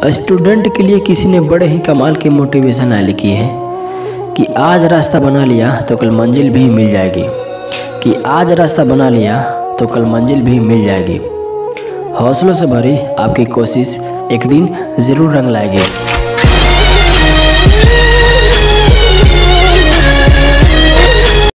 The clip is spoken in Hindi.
स्टूडेंट के लिए किसी ने बड़े ही कमाल की मोटिवेशन लिखी है कि आज रास्ता बना लिया तो कल मंजिल भी मिल जाएगी, कि आज रास्ता बना लिया तो कल मंजिल भी मिल जाएगी। हौसलों से भरी आपकी कोशिश एक दिन ज़रूर रंग लाएगी।